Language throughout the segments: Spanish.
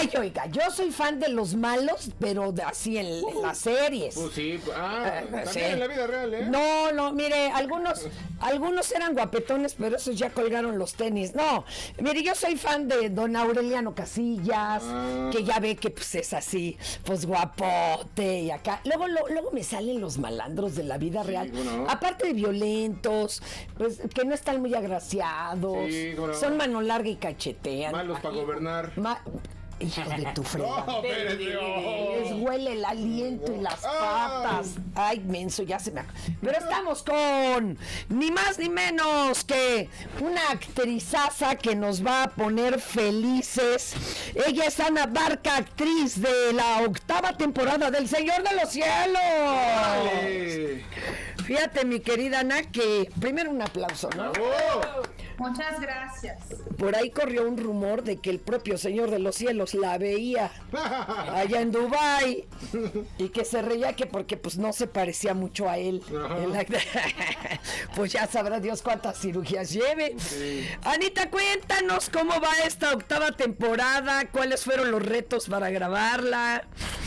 Ay, oiga, yo soy fan de los malos, pero así en las series. Pues sí, también sí. en la vida real, ¿eh? No, mire, algunos eran guapetones, pero esos ya colgaron los tenis. No, mire, yo soy fan de don Aureliano Casillas, que ya ve que pues es así, pues guapote y acá. Luego me salen los malandros de la vida real. Bueno. Aparte de violentos, pues que no están muy agraciados, Sí, bueno. son mano larga y cachetean. Malos para gobernar. Hijo de tu frega. No, espérate, Les huele el aliento y las patas. Ay, menso, ya se me... Pero estamos con ni más ni menos que una actrizaza que nos va a poner felices. Ella es Ana Barca, actriz de la 8ª temporada del Señor de los Cielos. Dale. Fíjate, mi querida Ana, que primero un aplauso, ¿no? ¡Bravo! Muchas gracias. Por ahí corrió un rumor de que el propio Señor de los Cielos la veía allá en Dubái y que se reía que porque pues no se parecía mucho a él. Pues ya sabrá Dios cuántas cirugías lleve. Sí. Anita, cuéntanos cómo va esta 8ª temporada, cuáles fueron los retos para grabarla.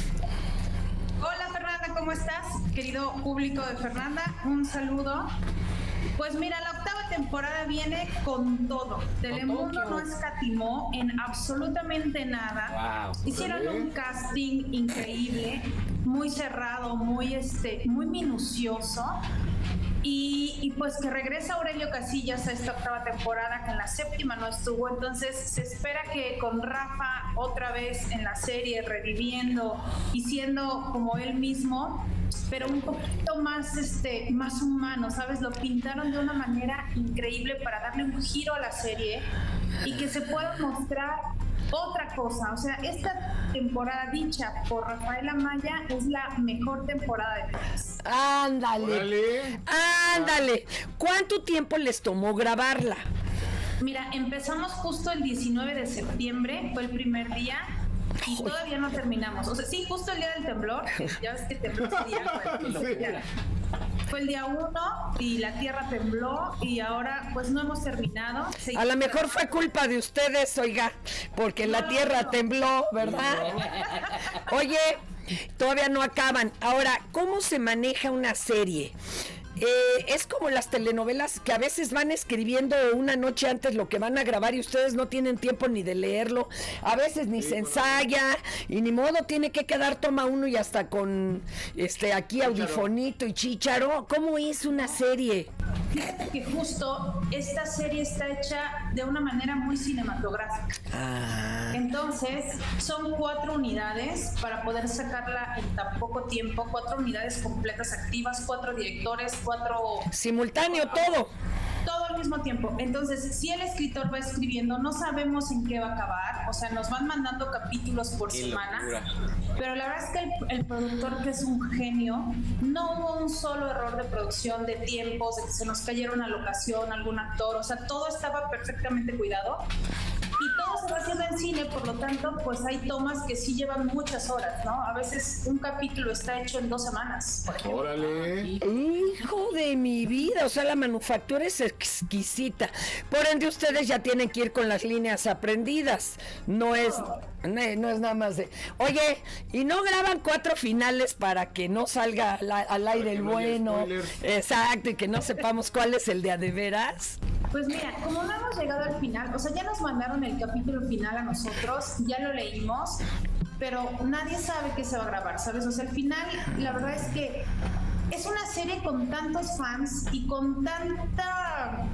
Hola Fernanda, ¿cómo estás? Querido público de Fernanda, un saludo. Pues mira, la 8ª temporada viene con todo. Telemundo no escatimó en absolutamente nada. Wow. Hicieron un casting increíble, muy cerrado, muy minucioso. Y pues que regresa Aurelio Casillas a esta 8ª temporada, que en la 7ª no estuvo, entonces se espera que con Rafa otra vez en la serie, reviviendo y siendo como él mismo, pero un poquito más, más humano, ¿sabes? Lo pintaron de una manera increíble para darle un giro a la serie y que se pueda mostrar otra cosa. O sea, esta temporada dicha por Rafael Amaya es la mejor temporada de todas. Ándale. ¿Cuánto tiempo les tomó grabarla? Mira, empezamos justo el 19 de septiembre, fue el primer día. Y todavía no terminamos. O sea, sí, justo el día del temblor. Ya ves que tembló ese día. Fue el día 1 y la tierra tembló y ahora pues no hemos terminado. A lo mejor fue culpa de ustedes, oiga, porque la tierra tembló, ¿verdad? Oye, todavía no acaban. Ahora, ¿cómo se maneja una serie? Es como las telenovelas que a veces van escribiendo una noche antes lo que van a grabar y ustedes no tienen tiempo ni de leerlo, a veces ni se ensaya y ni modo, tiene que quedar toma uno y hasta con aquí audifonito y chícharo. ¿Cómo es una serie? Fíjate que justo esta serie está hecha de una manera muy cinematográfica. Entonces son 4 unidades para poder sacarla en tan poco tiempo, 4 unidades completas activas, 4 directores, 4... Simultáneo todo al mismo tiempo. Entonces, si el escritor va escribiendo, no sabemos en qué va a acabar, o sea, nos van mandando capítulos por semana, pero la verdad es que el productor, que es un genio, no hubo un solo error de producción, de tiempos, de que se nos cayera una locación, algún actor, o sea, todo estaba perfectamente cuidado. Y todo se va haciendo en cine, por lo tanto, pues hay tomas que sí llevan muchas horas, ¿no? A veces un capítulo está hecho en 2 semanas, por ejemplo. ¡Órale! Hijo de mi vida, o sea, la manufactura es exquisita. Por ende, ustedes ya tienen que ir con las líneas aprendidas. No es nada más de... Oye, ¿y no graban 4 finales para que no salga al aire el bueno? Exacto, y que no sepamos cuál es el de a de veras. Pues mira, como no hemos llegado al final, o sea, ya nos mandaron el capítulo final a nosotros, ya lo leímos, pero nadie sabe qué se va a grabar, ¿sabes? O sea, el final, la verdad es que es una serie con tantos fans y con tanto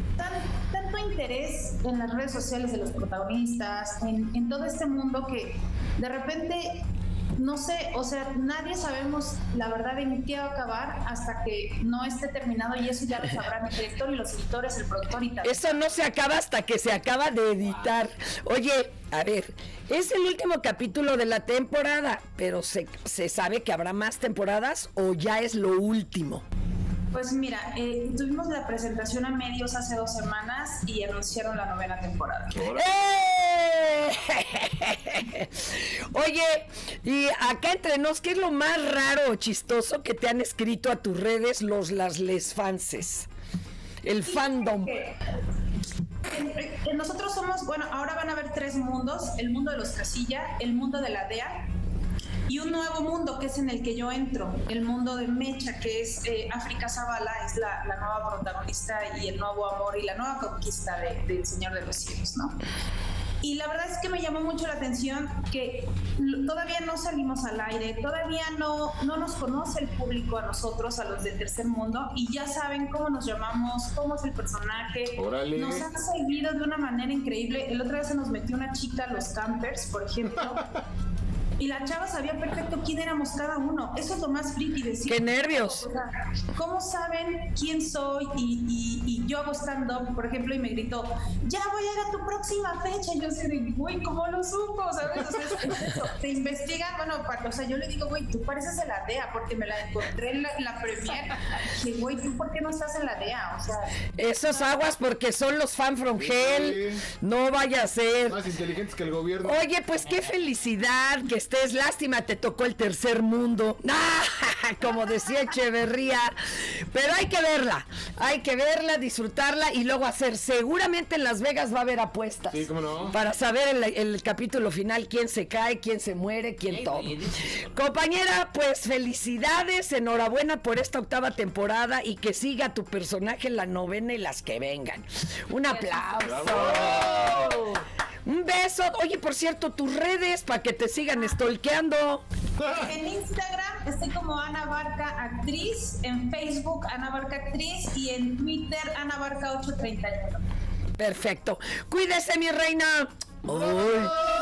interés en las redes sociales de los protagonistas, en todo este mundo, que de repente... No sé, o sea, nadie sabemos la verdad en qué va a acabar hasta que no esté terminado, y eso ya lo sabrán el director y los editores, el productor y tal. Eso no se acaba hasta que se acaba de editar. Oye, a ver, es el último capítulo de la temporada, pero ¿se sabe que habrá más temporadas o ya es lo último? Pues mira, tuvimos la presentación a medios hace 2 semanas y anunciaron la 9ª temporada. Oye, y acá entre nos, ¿qué es lo más raro o chistoso que te han escrito a tus redes les fanses? El fandom. nosotros somos, bueno, ahora van a haber 3 mundos: el mundo de los Casilla, el mundo de la DEA y un nuevo mundo que es en el que yo entro, el mundo de Mecha, que es África Zavala, es la nueva protagonista y el nuevo amor y la nueva conquista del Señor de los Cielos, ¿no? Y la verdad es que me llamó mucho la atención que todavía no salimos al aire, todavía no nos conoce el público a nosotros, a los del tercer mundo, y ya saben cómo nos llamamos, cómo es el personaje. Órale. Nos han seguido de una manera increíble. El otro día se nos metió una chica a los campers, por ejemplo, y la chava sabía perfecto quién éramos cada uno. Eso es lo más friki, decir. ¡Qué nervios! O sea, ¿cómo saben quién soy? Y yo hago stand-up, por ejemplo, y me gritó, ya voy a ir a tu próxima fecha. Y yo así de, güey, ¿cómo lo supo? ¿Sabes? O sea, te investigan, bueno, o sea, yo le digo, güey, tú pareces de la DEA, porque me la encontré en la premier. Y güey, ¿tú por qué no estás en la DEA? O sea, esos aguas porque son los fan from hell. Sí. No vaya a ser. Más inteligentes que el gobierno. Oye, pues qué felicidad que estés. Lástima, te tocó el tercer mundo. Como decía Echeverría. Pero hay que verla, disfrutarla y luego hacer. Seguramente en Las Vegas va a haber apuestas. Sí, cómo no. Para saber el capítulo final, quién se cae, quién se muere, quién todo. Compañera, pues felicidades, enhorabuena por esta 8ª temporada y que siga tu personaje en la 9ª y las que vengan. Un aplauso. ¡Bravo! Un beso. Oye, por cierto, tus redes para que te sigan stalkeando. en Instagram estoy como Ana Barca Actriz, en Facebook Ana Barca Actriz y en Twitter Ana Barca 831. Perfecto. Cuídese, mi reina. Uy.